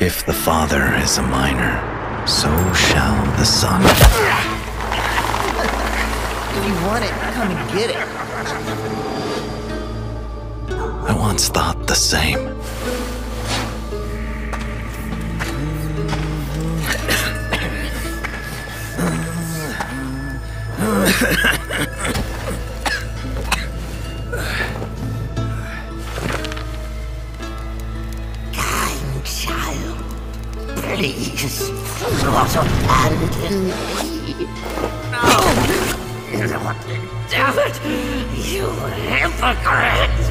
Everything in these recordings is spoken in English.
If the father is a miner, so shall the son. If you want it, come and get it. I once thought the same. Kind child, please, not abandon me. No, damn it, you hypocrite!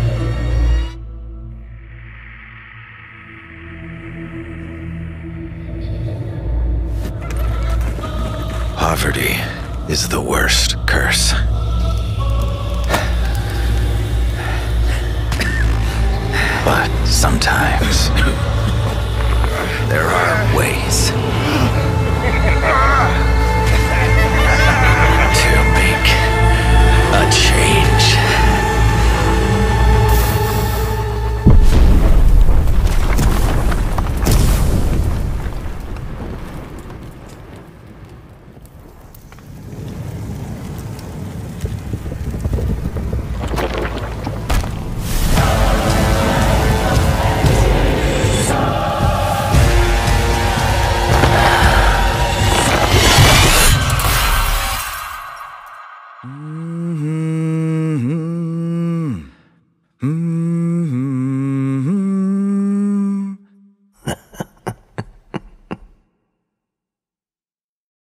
Poverty is the worst curse. But sometimes